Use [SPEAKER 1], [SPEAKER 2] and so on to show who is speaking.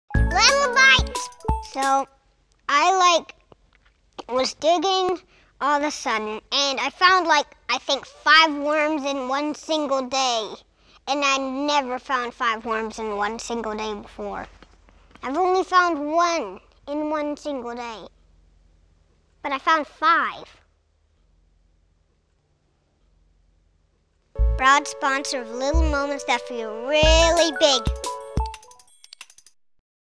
[SPEAKER 1] Lemon bites! So I was digging all of a sudden and I found I think 5 worms in one single day. And I never found 5 worms in one single day before. I've only found 1 in one single day. But I found 5. Proud sponsor of little moments that feel really big.